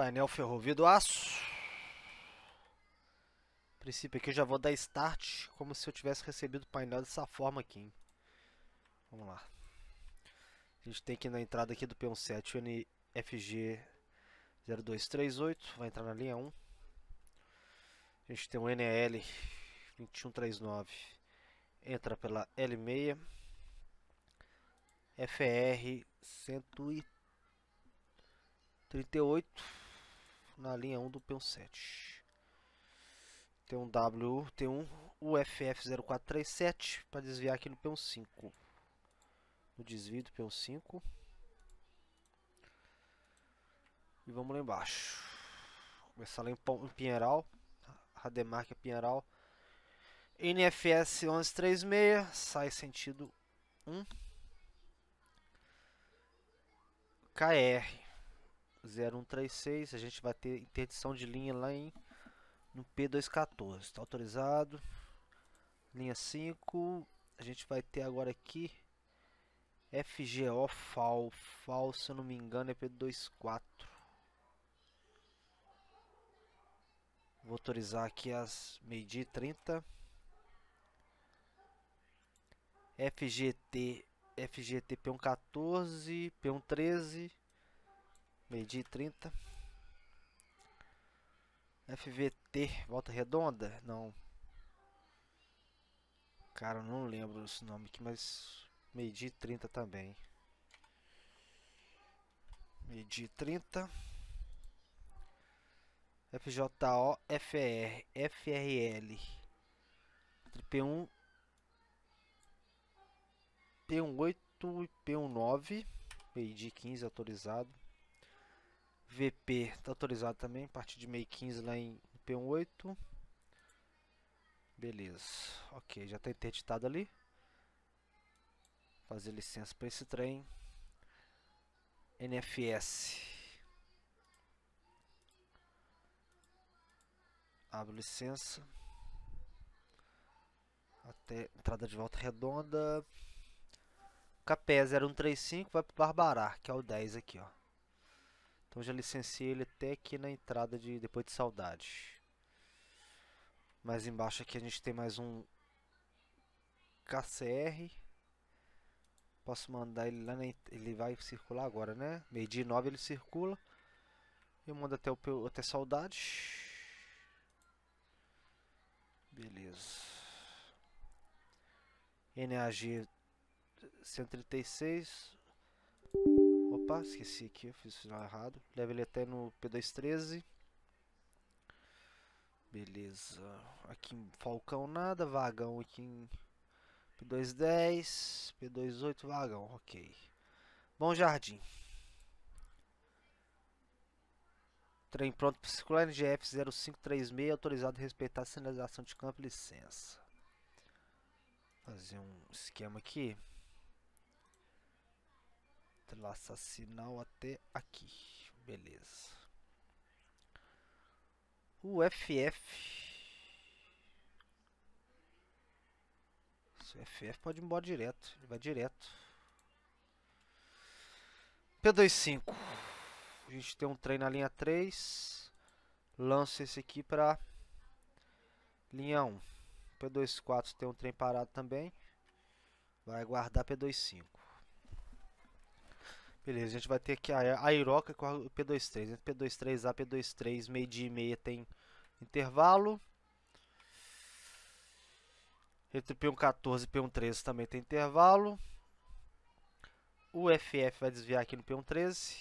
Painel ferrovia do aço. A princípio aqui eu já vou dar start como se eu tivesse recebido o painel dessa forma aqui, hein? Vamos lá. A gente tem aqui na entrada aqui do P17 o NFG 0238, vai entrar na linha 1. A gente tem o NL 2139, entra pela L6. FR 138 na linha 1 do P17. Tem um W, tem um UFF 0437 para desviar aqui no P15. No desvio do P15. E vamos lá embaixo. Começar lá em Pinheiral. Rademarca Pinheiral. NFS 1136, sai sentido 1. KR 0136, a gente vai ter interdição de linha lá no P214, está autorizado. Linha 5, a gente vai ter agora aqui FGO FAL, se eu não me engano é P24. Vou autorizar aqui as meio-dia 30. FGT P114, P113, meio-dia 30. FVT, Volta Redonda? Não. Cara, eu não lembro esse nome aqui, mas meio-dia 30 também. Meio-dia 30. FJO, FR, FRL. P1, P18 e P19. Meio-dia 15 autorizado. VP está autorizado também, a partir de meio 15 lá em P18. Beleza, ok, já está interditado ali. Fazer licença para esse trem. NFS. Abro licença. Até entrada de Volta Redonda. KPE 0135 vai para Barbará, que é o 10 aqui, ó. Então já licenciei ele até aqui na entrada de Depois de Saudade. Mais embaixo aqui a gente tem mais um KCR. Posso mandar ele lá, ele vai circular agora, né? Meio-dia 9 ele circula. Eu mando até Saudade. Beleza. NAG 136. Opa, esqueci aqui, eu fiz o sinal errado. Leva ele até no P213. Beleza. Aqui em Falcão nada, vagão aqui em P210, P28 vagão, ok. Bom Jardim. Trem pronto para circular, NGF 0536, autorizado a respeitar a sinalização de campo, licença. Fazer um esquema aqui. Laçar sinal até aqui, beleza. O FF. Se o FF pode ir embora direto, ele vai direto. P25. A gente tem um trem na linha 3. Lanço esse aqui para linha 1. P24 tem um trem parado também. Vai aguardar P25. Beleza, a gente vai ter aqui a Airoca com o P23. Entre P23A e P23, meio-dia e meia tem intervalo. Entre P114 e P113 também tem intervalo. O FF vai desviar aqui no P113.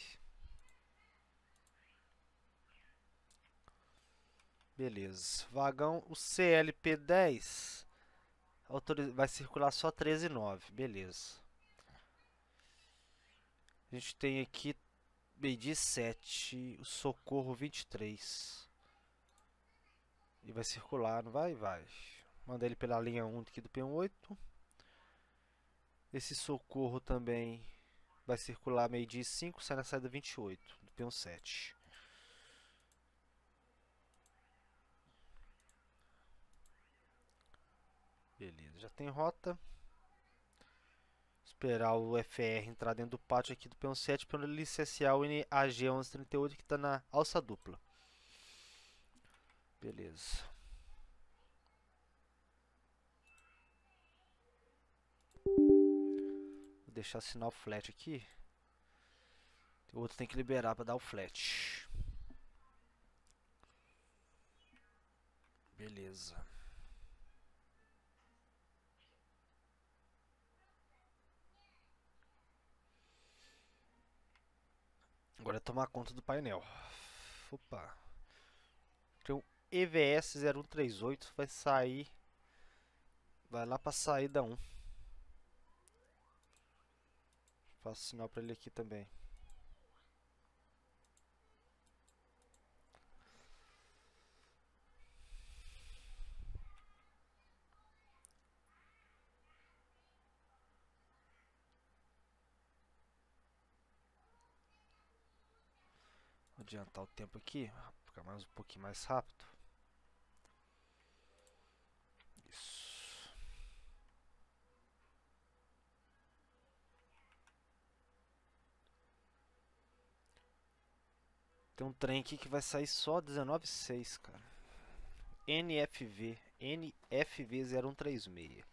Beleza. Vagão, o CLP10 vai circular só 13 e 9. Beleza. A gente tem aqui meio-dia 7, o Socorro 23. E vai circular, não vai? Vai. Manda ele pela linha 1 aqui do P18. Esse Socorro também vai circular meio-dia 5, sai na saída 28 do P17. Beleza, já tem rota. esperar o FR entrar dentro do pátio aqui do peão 7 para ele licenciar o NAG 1138 que está na alça dupla. Beleza. Vou deixar sinal flat aqui. O outro tem que liberar para dar o flat. Beleza. Agora é tomar conta do painel. Opa. Tem um EVS 0138 vai sair. Vai lá para saída 1. Faço sinal para ele aqui também. Vou adiantar o tempo aqui, ficar mais um pouquinho mais rápido. Isso. Tem um trem aqui que vai sair só 19,6, cara. NFV 0136.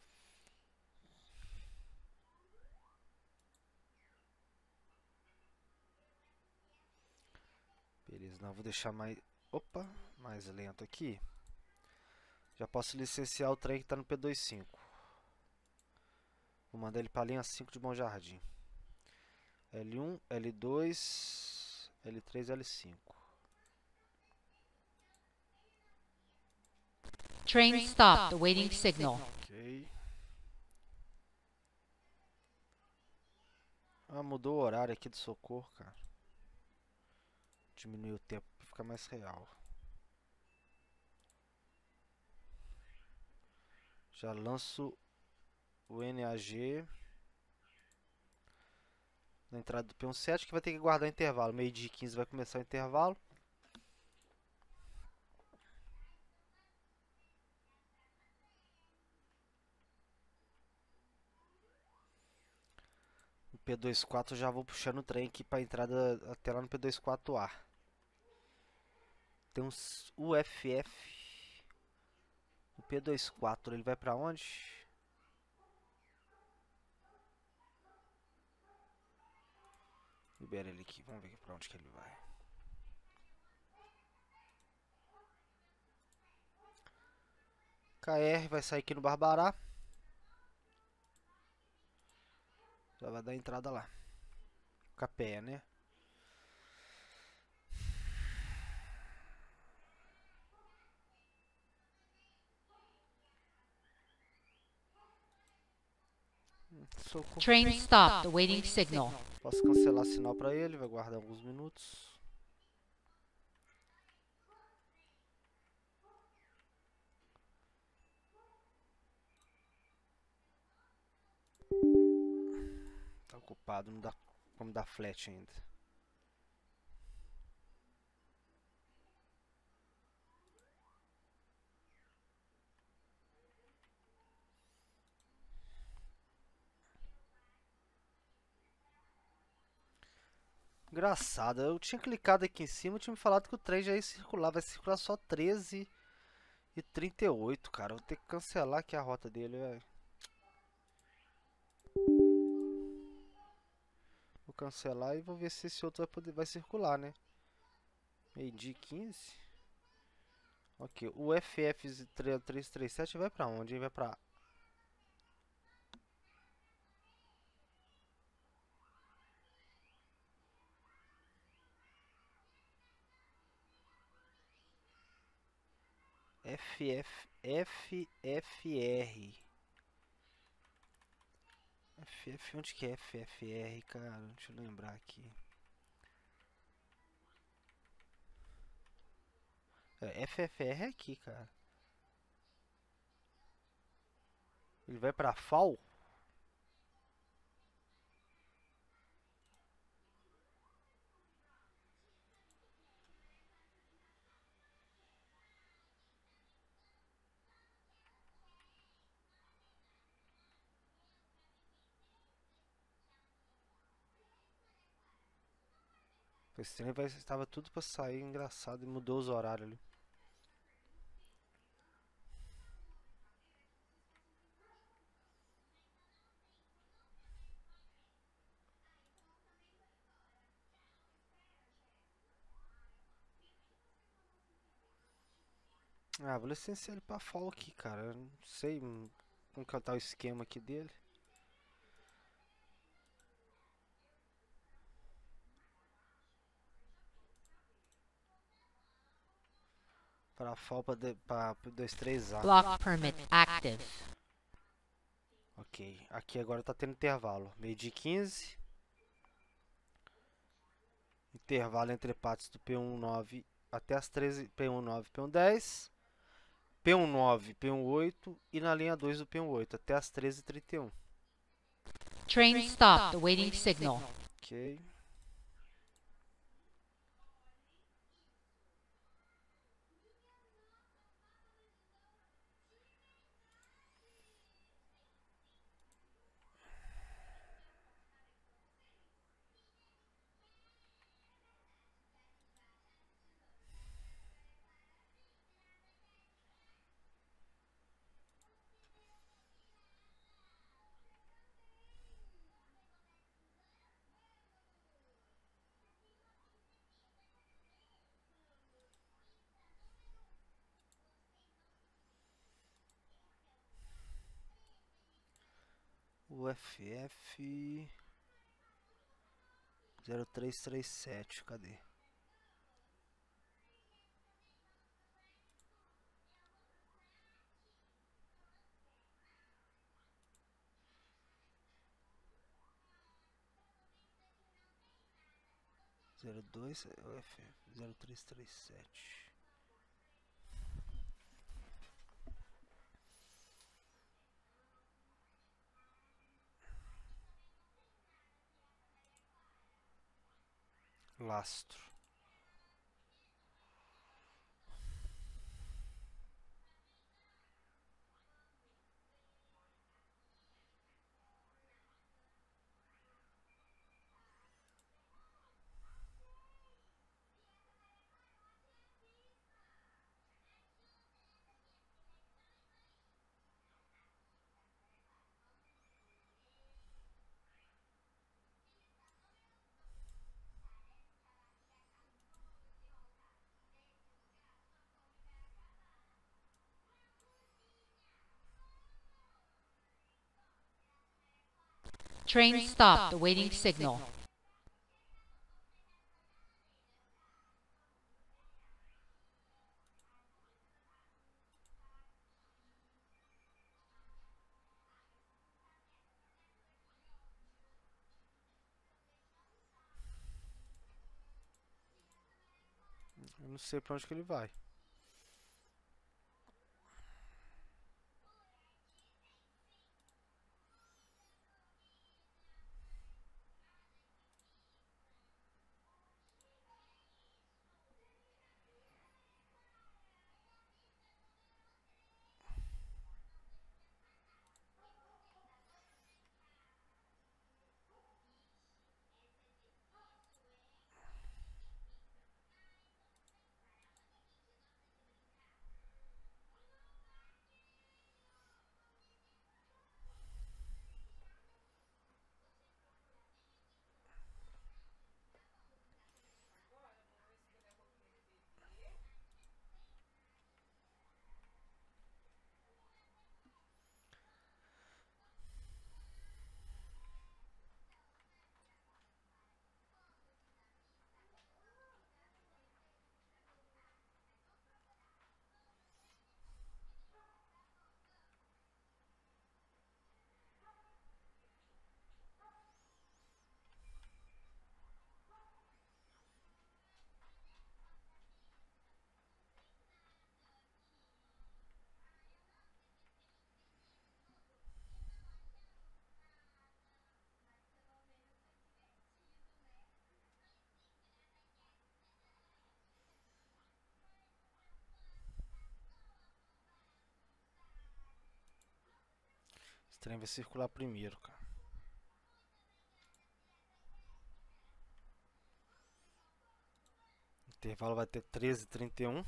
Beleza, não vou deixar mais, opa, mais lento aqui. Já posso licenciar o trem que está no P25. Vou mandar ele para a linha 5 de Bom Jardim. L1, L2, L3, L5. Train stopped, awaiting signal. Ok. Ah, mudou o horário aqui do socorro, cara. Diminuiu o tempo para ficar mais real. Já lanço o NAG na entrada do peão 7 que vai ter que guardar intervalo. Meio-dia e 15 vai começar o intervalo. No P24 eu já vou puxando o trem aqui para a entrada até lá no P24A. Tem uns UFF. O P24 ele vai para onde? Libera ele aqui, vamos ver para onde que ele vai. KR vai sair aqui no Barbará. Já vai dar entrada lá. Capé, né? Socorro. Train stopped, awaiting signal. Posso cancelar sinal para ele, vai guardar alguns minutos. Tá ocupado, não dá como dar flat ainda. Engraçado, eu tinha clicado aqui em cima, eu tinha me falado que o trem já ia circular, vai circular só 13h38, cara. Vou ter que cancelar aqui a rota dele, velho. Vou cancelar e vou ver se esse outro vai circular, né? Meio-dia 15. Ok, o FF337 vai pra onde? Vai pra... FFR. Onde que é FFR, cara? Deixa eu lembrar aqui. FFR é aqui, cara. Ele vai pra FAO? Esse trem estava tudo pra sair, engraçado, e mudou os horários ali. Ah, vou licenciar ele pra folga aqui, cara. Eu não sei como que tá o esquema aqui dele. Para folga pra 23A. Block permit active. Ok, aqui agora tá tendo intervalo. Meio-dia e 15. Intervalo entre partes do P19 até as 13. P19, P10. P19, P18 e na linha 2 do P18 até as 13h31. Train stopped awaiting signal. Ok. UFF 0337, cadê? Zero dois UFF 0337. Lastro. Train stopped awaiting signal. Eu não sei pra onde que ele vai. Esse trem vai circular primeiro, cara. Intervalo vai ter 13h31.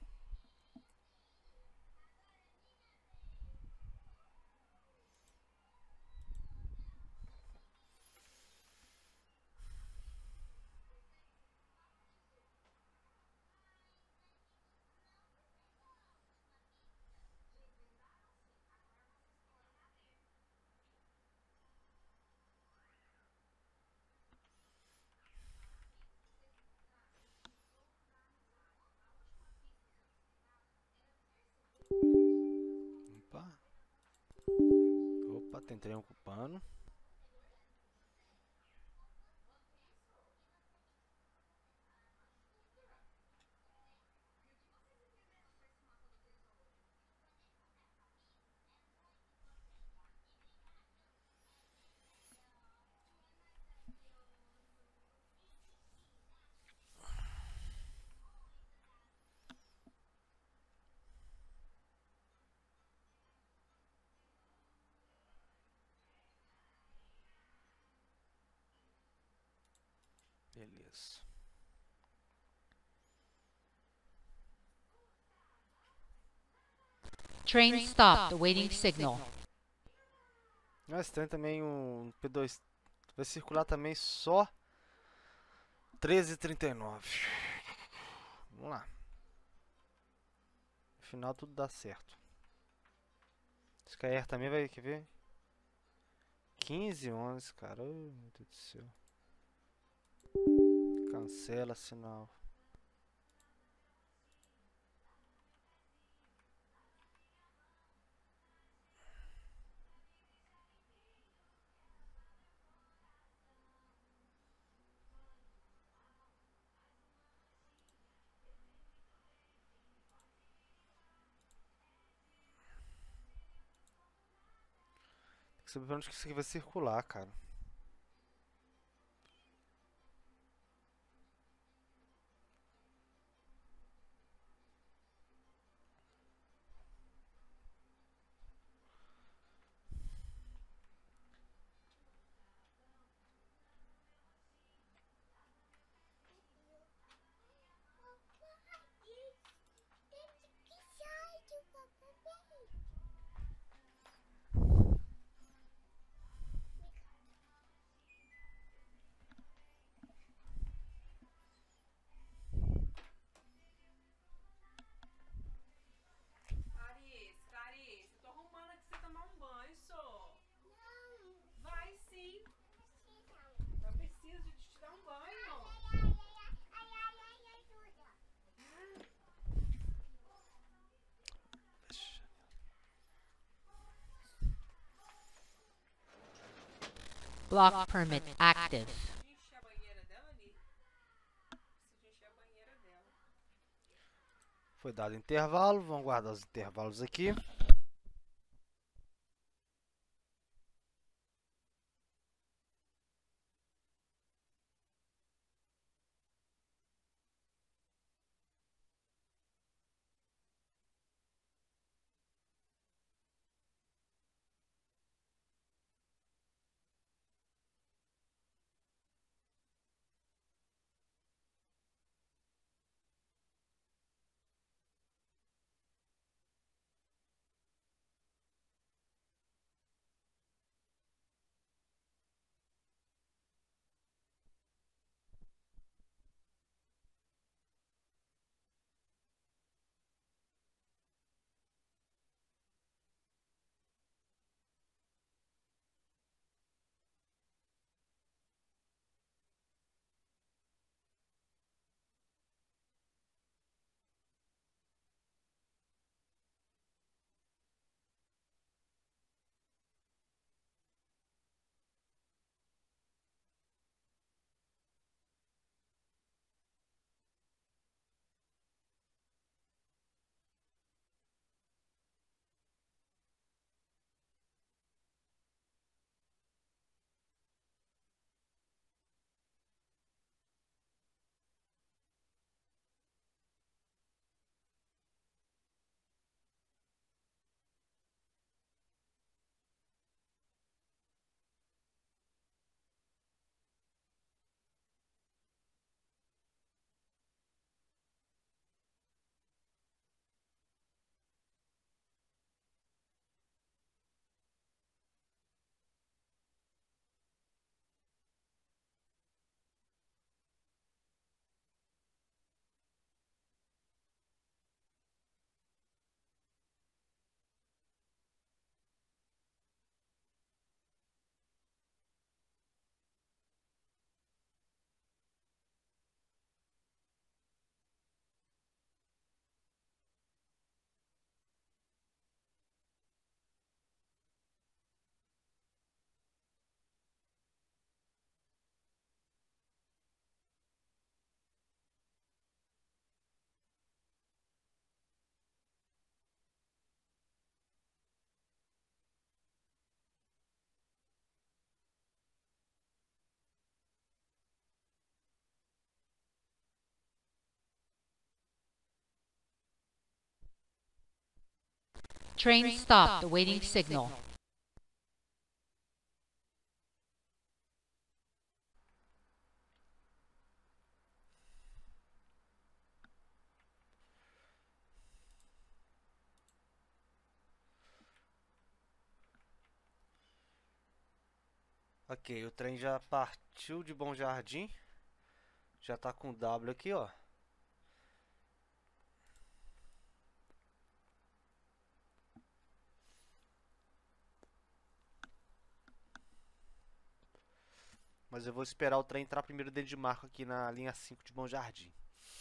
Opa. Opa, tem trem ocupando. Beleza. Train stopped, awaiting signal. Mas tem também um P2. Vai circular também só 13h39. Vamos lá. No final tudo dá certo. Skyr também vai, quer ver? 15h11, cara. Oh, meu Deus do céu. Cancela sinal. Tem que saber pra onde que isso aqui vai circular, cara. Clarice, tô arrumando aqui pra você tomar um banho, só. Vai sim. Eu preciso de te dar um banho. Block permit active. Preciso de encher a banheira dela ali. Preciso de encher a banheira dela. Foi dado intervalo. Vamos guardar os intervalos aqui. Train stopped awaiting signal. Ok, o trem já partiu de Bom Jardim. Já tá com W aqui, ó. Mas eu vou esperar o trem entrar primeiro dentro de Marco aqui na linha 5 de Bom Jardim.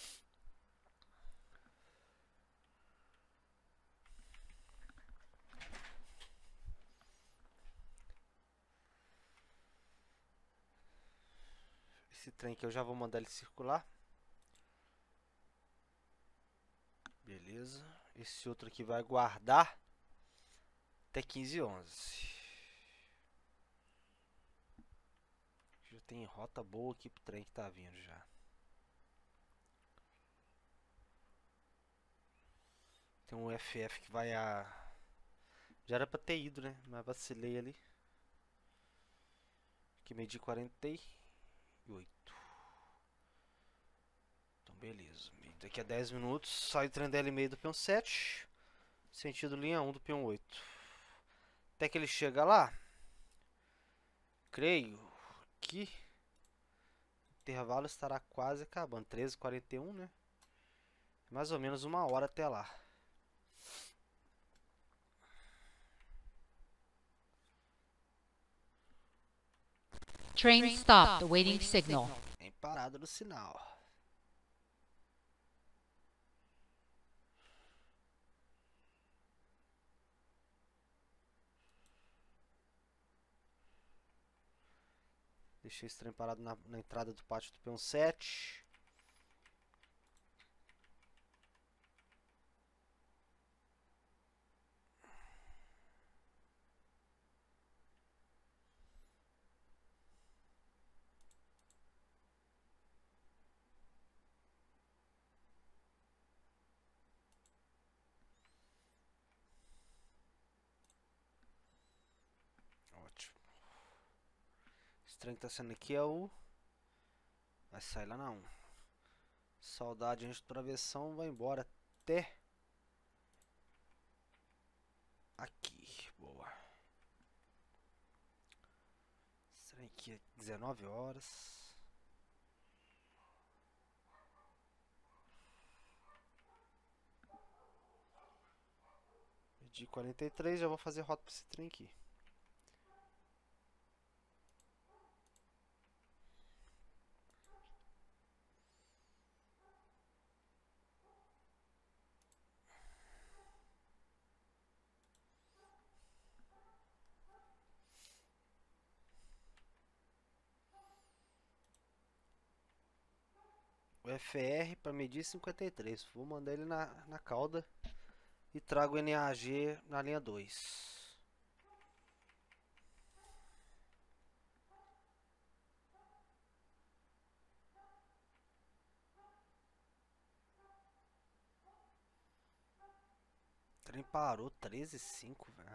Esse trem aqui eu já vou mandar ele circular. Beleza. Esse outro aqui vai guardar até 15h11. Já tem rota boa aqui pro trem que tá vindo já. Tem um FF que vai a... Já era pra ter ido, né? Mas vacilei ali. Aqui medi 48. Então beleza. Daqui a 10 minutos sai o trem DL6 do peão 7. Sentido linha 1 do peão 8. Até que ele chega lá, creio que o intervalo estará quase acabando. 13h41, né? Mais ou menos 1 hora até lá. Train stopped awaiting signal. Em parada no sinal. Deixei esse trem parado na entrada do pátio do peão 7. Ótimo. Esse trem que tá sendo aqui é o... Vai sair lá na 1. Saudade antes de travessão, vai embora até aqui. Boa. Esse trem aqui é 19h. Medi 43, já vou fazer rota para esse trem aqui. O FR para medir 53. Vou mandar ele na cauda e trago o NAG na linha 2. O trem parou 13h05, velho.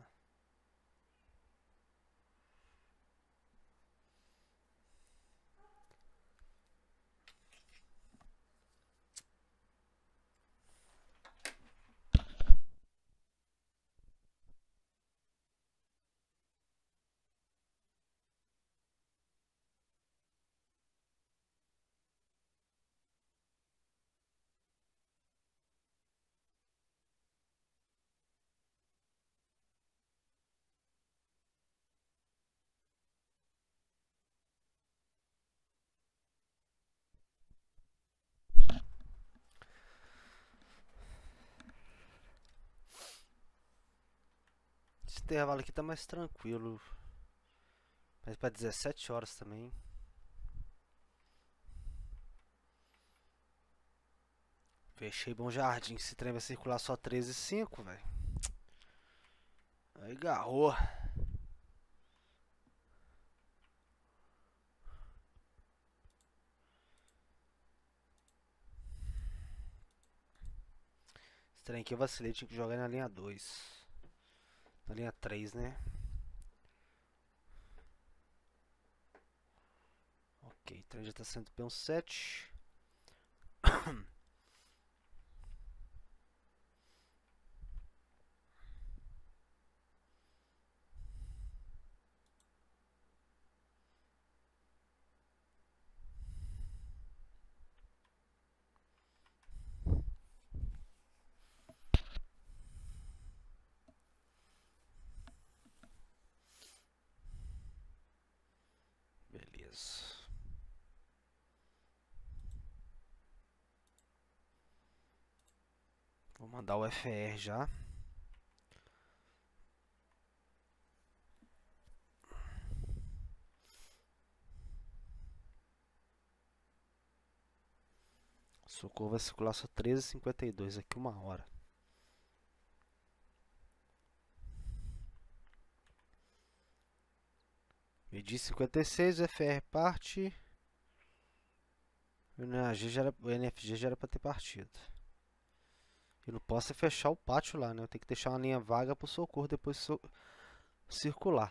Esse intervalo aqui tá mais tranquilo. Mas para 17h também. Fechei Bom Jardim. Esse trem vai circular só 13h05, velho. Aí garrou. Esse trem aqui eu vacilei, tinha que jogar na linha 2. Na linha 3, né? Ok, o trem já está saindo do peão 7. Beleza. Vou mandar o FR já. Socorro vai circular só 13h52 aqui, 1 hora. Medir 56, o FR parte. O NFG já era para ter partido. Eu não posso fechar o pátio lá, né? Eu tenho que deixar uma linha vaga para o socorro depois circular.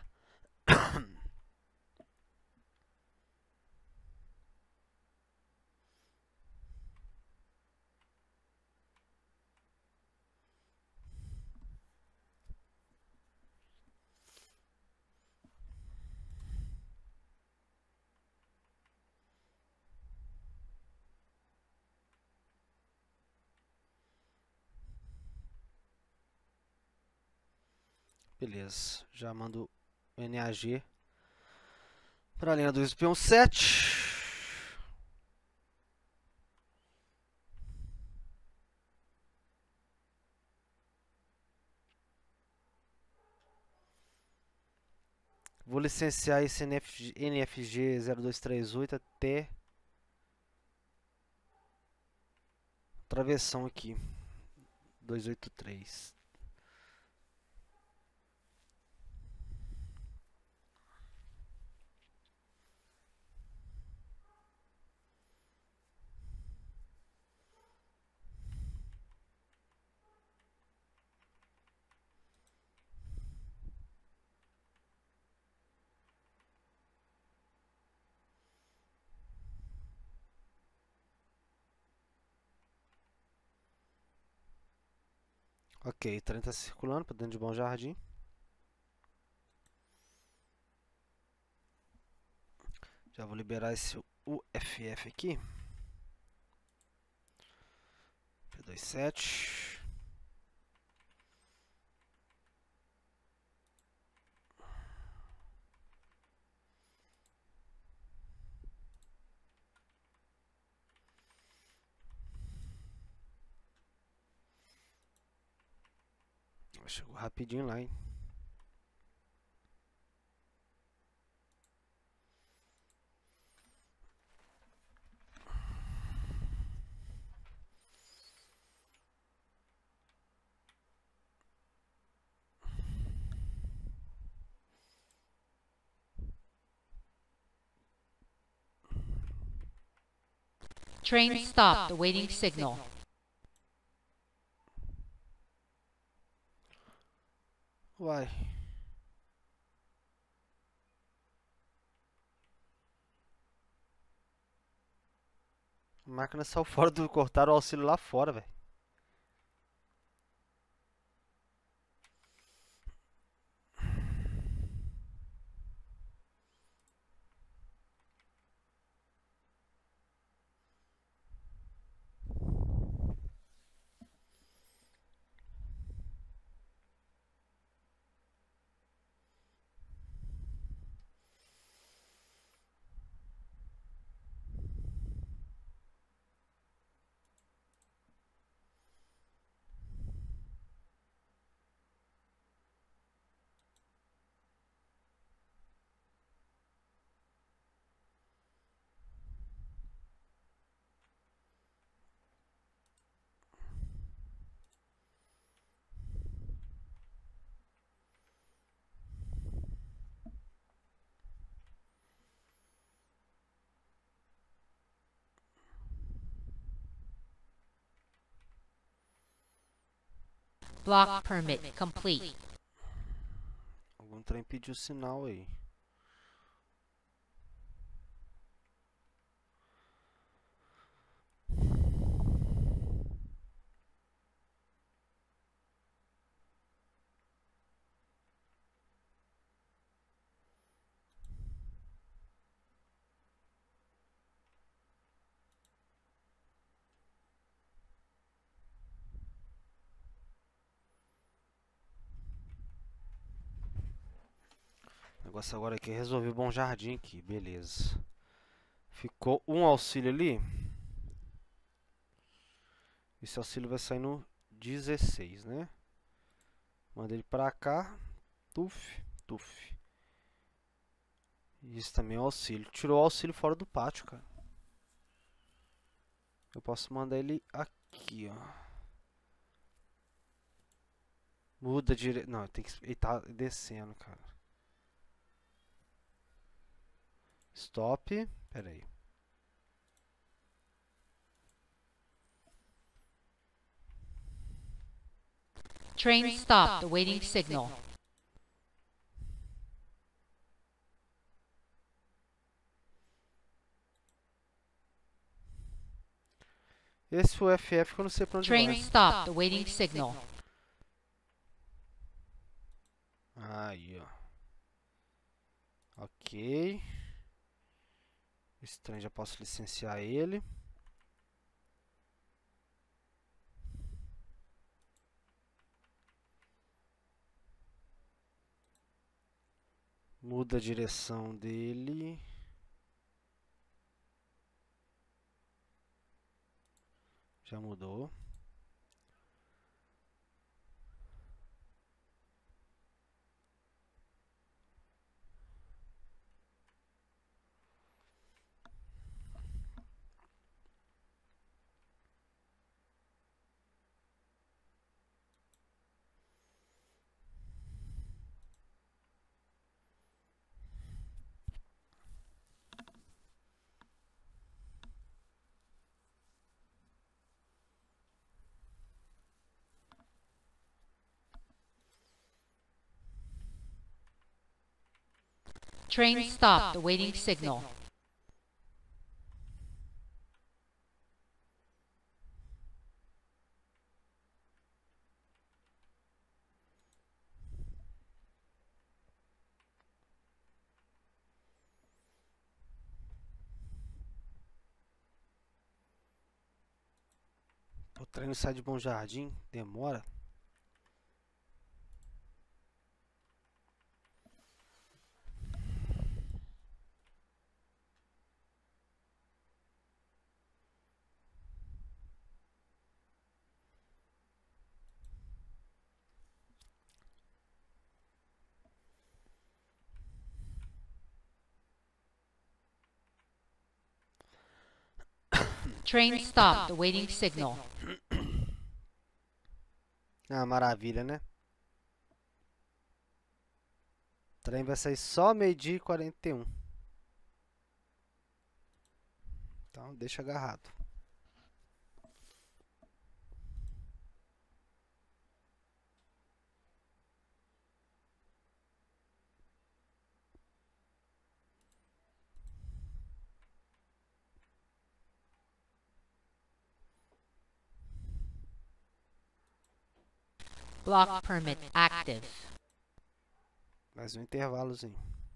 Beleza, já mando o NAG para a linha 2 do peão 7. Vou licenciar esse NFG 0238 até travessão aqui, 283. Ok, o trem está circulando para dentro de Bom Jardim. Já vou liberar esse UFF aqui. P27. Chegou rapidinho lá, hein? Train stopped, awaiting signal. Uai. A máquina saiu fora do... Cortaram o auxílio lá fora, velho. Block permit complete. Algum trem pediu sinal aí. O negócio agora aqui é resolver o Bom Jardim aqui, beleza. Ficou um auxílio ali. Esse auxílio vai sair no 16, né? Manda ele pra cá. Tuf, tuf. Isso também é auxílio. Tirou o auxílio fora do pátio, cara. Eu posso mandar ele aqui, ó. Muda direito. Não, tem que... ele tá descendo, cara. Stop. Pera aí. Train stopped, awaiting signal. Esse foi o FF que eu não sei pra onde Train vai. stopped, awaiting signal. Aí, ó. Ok. Esse trem já posso licenciar ele. Muda a direção dele. Já mudou. Train stopped, awaiting signal. O trem sai de Bom Jardim. Demora. Train stopped, awaiting signal. Ah, maravilha, né? O trem vai sair só 12h e 41. Então, deixa agarrado. Block permit active. Mais um intervalozinho.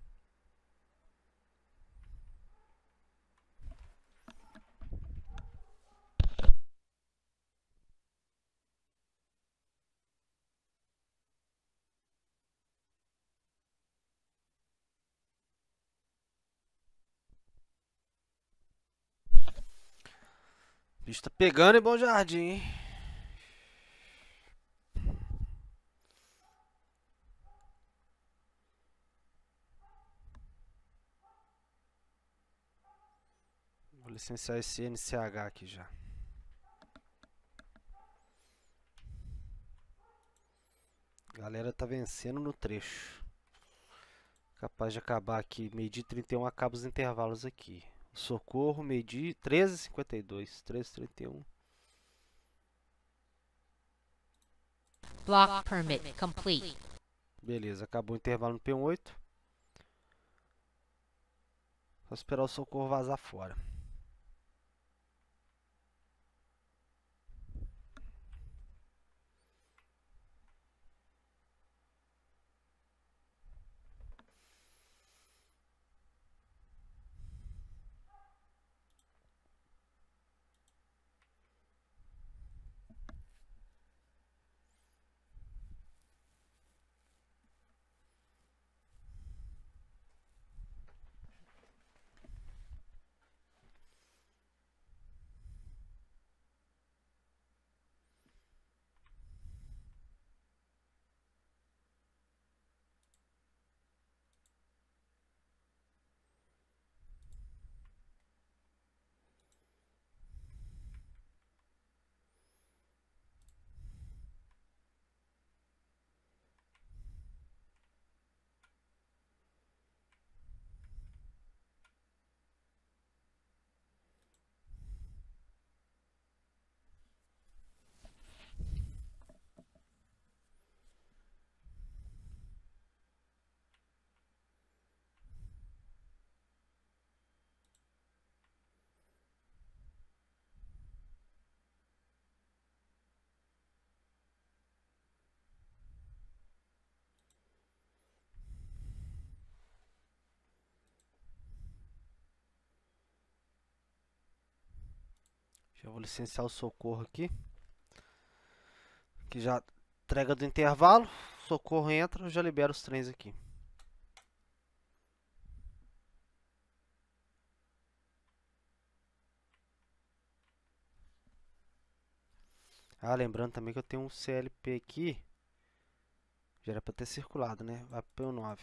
O bicho tá pegando em Bom Jardim, hein? Vou licenciar esse NCH aqui já. Galera tá vencendo no trecho. Capaz de acabar aqui. 12h31 acaba os intervalos aqui. Socorro, meio-dia, 13h52, 13h31. Block permit complete. Beleza, acabou o intervalo no P8. Só esperar o socorro vazar fora. Já vou licenciar o socorro aqui. Que já entrega do intervalo. Socorro entra, eu já libero os trens aqui. Ah, lembrando também que eu tenho um CLP aqui. Já era para ter circulado, né? Vai para o 9.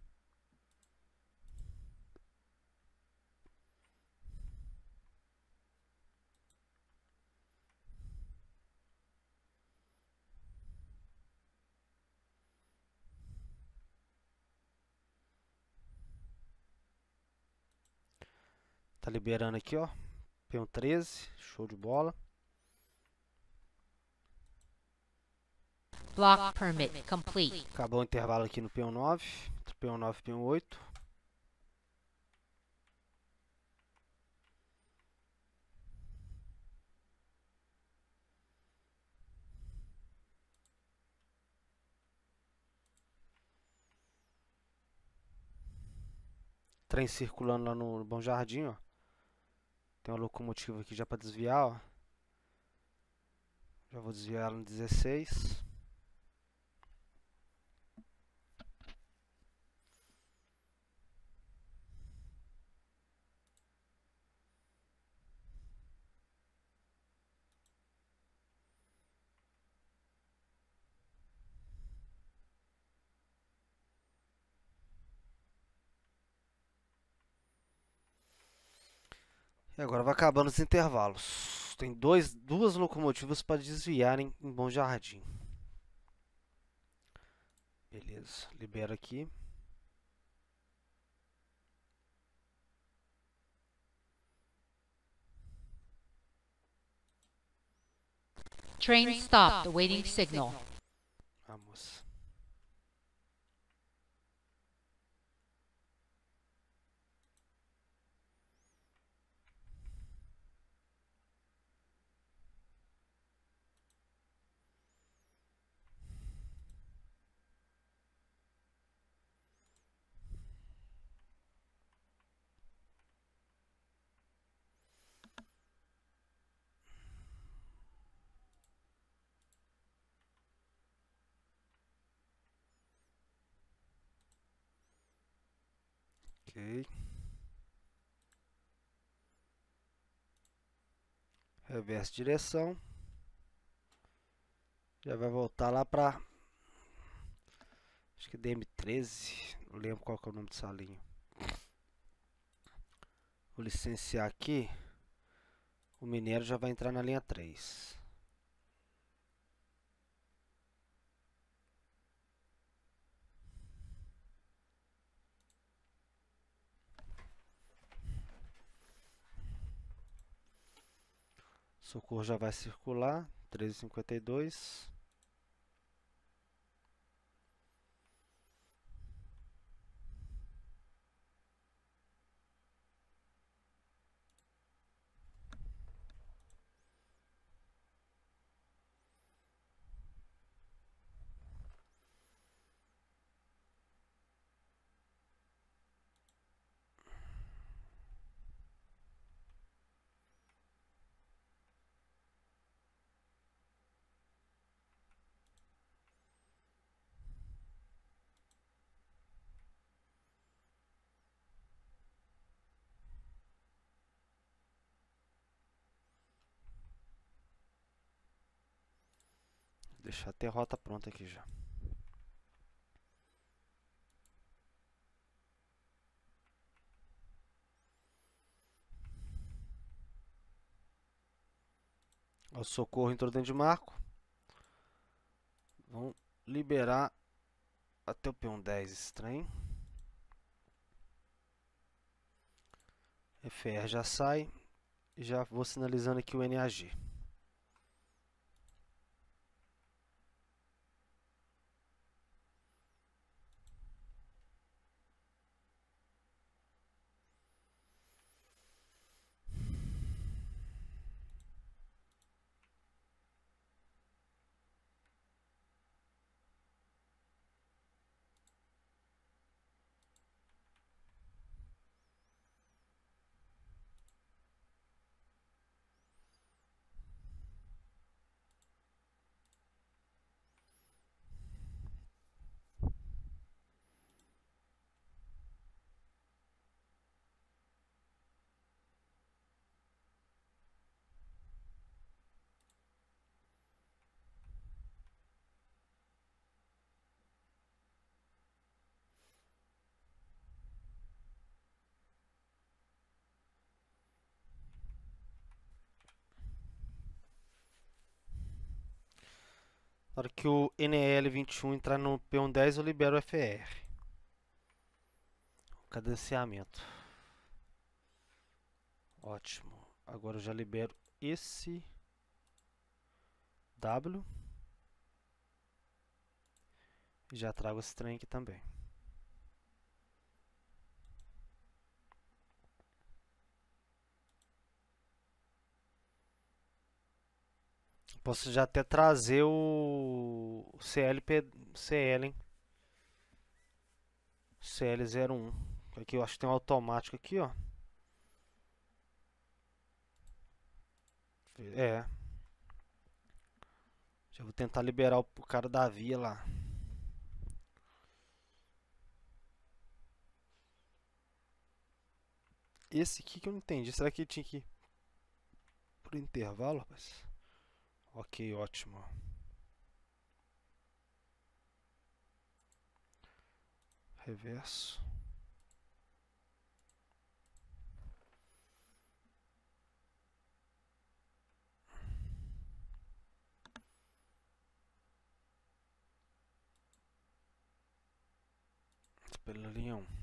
Tá liberando aqui, ó. P1 13, show de bola. Block permit complete. Acabou o intervalo aqui no P1 9. Entre P1 9 e P1 8. Trem circulando lá no Bom Jardim, ó. Tem uma locomotiva aqui já para desviar, ó. Já vou desviar ela no 16. E agora vai acabando os intervalos. Tem duas locomotivas para desviarem em Bom Jardim. Beleza, libera aqui. Train stopped, awaiting signal. Vamos. Ok. Reverse direção. Já vai voltar lá pra... Acho que DM13. Não lembro qual que é o nome dessa linha. Vou licenciar aqui. O minério já vai entrar na linha 3. Socorro já vai circular. 13h52. deixar até a rota pronta aqui já. O socorro entrou dentro de marco. Vamos liberar até o P10 esse trem. FR já sai. E já vou sinalizando aqui o NAG. Na hora que o NL21 entrar no P10, eu libero o FR. O cadenciamento. Ótimo. Agora eu já libero esse W. E já trago esse trem aqui também. Posso já até trazer o CL, hein? CL01. Aqui eu acho que tem um automático aqui, ó. É. Já vou tentar liberar o cara da via lá. Esse aqui que eu não entendi. Será que tinha que ir por intervalo, rapaz? Ok, ótimo. Reverso. Pela linha 1.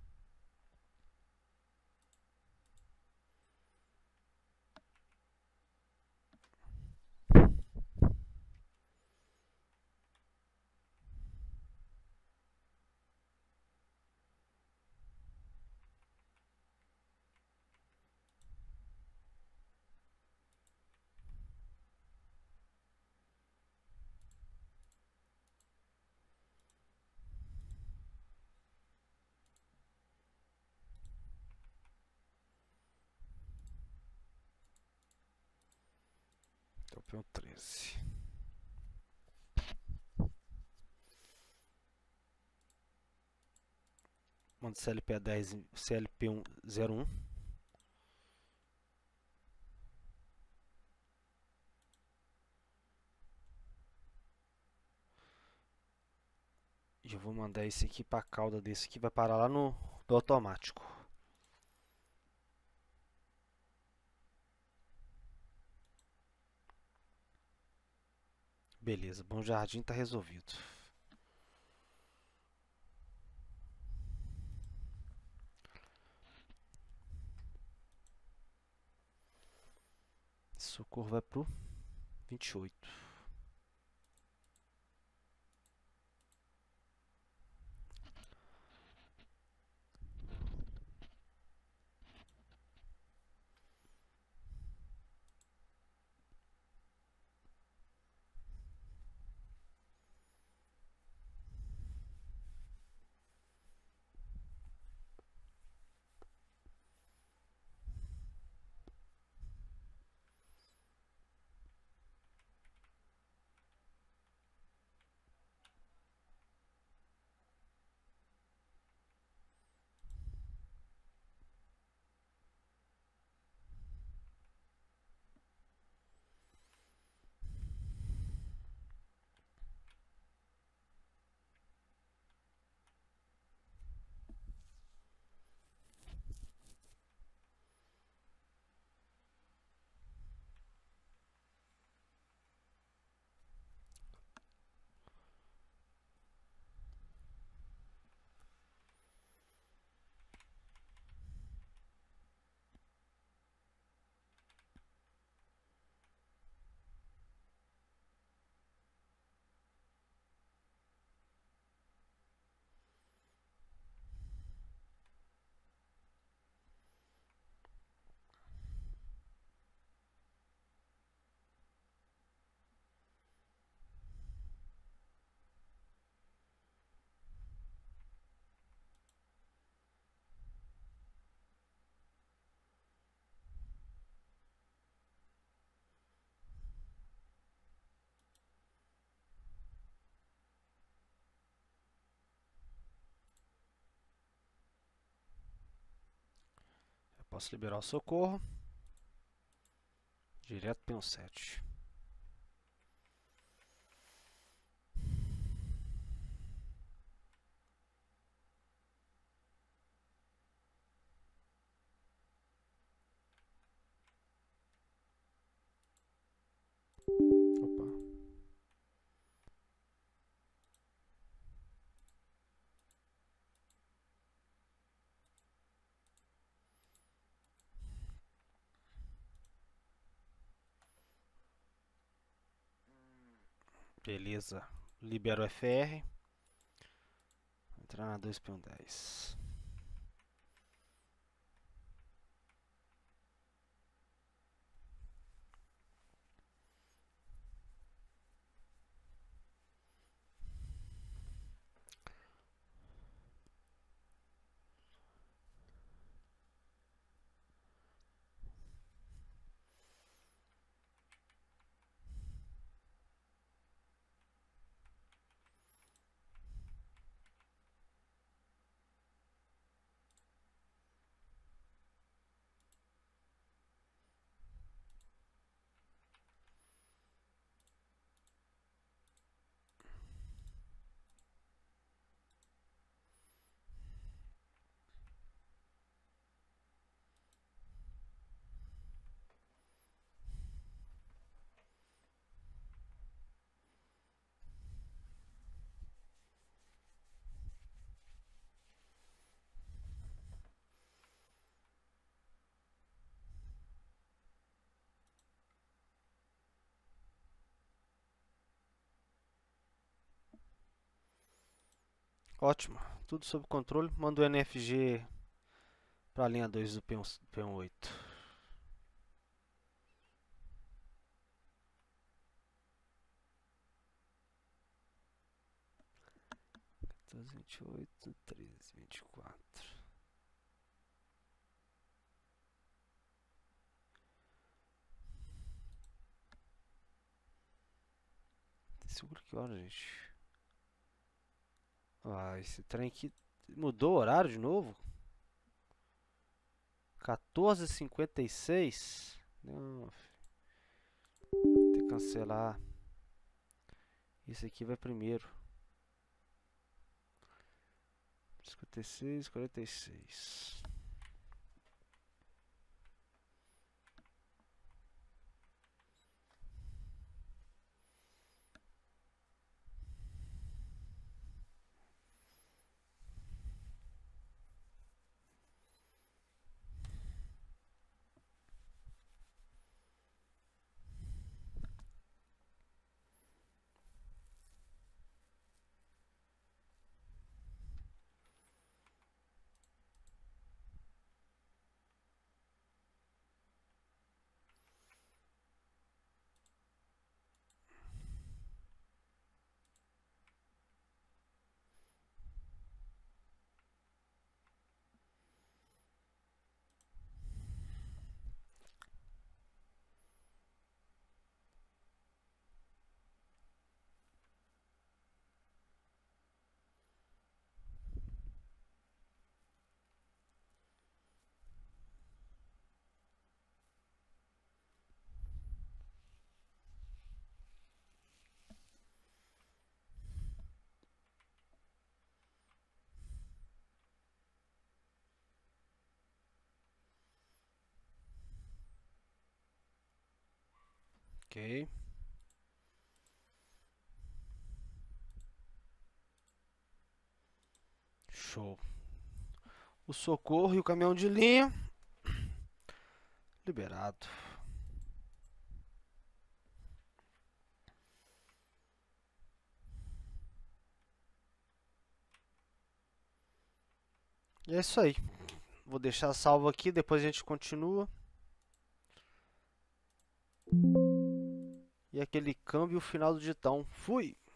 Então, P13. Mando CLP10 e CLP01. E eu vou mandar esse aqui para a cauda desse aqui. Vai parar lá no automático. Beleza, Bom Jardim tá resolvido. Socorro vai pro 28. Posso liberar o socorro. Direto peão 7. Opa. Beleza. Libera o FR. Entrar na 2 peão 10. Ótimo, tudo sob controle. Manda o NFG para a linha 2 do peão 8. 28, 13, 24. Seguro que hora, gente? Ah, esse trem aqui mudou o horário de novo? 14h56? Não, tem que cancelar. Esse aqui vai primeiro. 56, 46. Ok. Show. O socorro e o caminhão de linha liberado. E é isso aí. Vou deixar salvo aqui, depois a gente continua. E aquele câmbio final do ditão. Fui!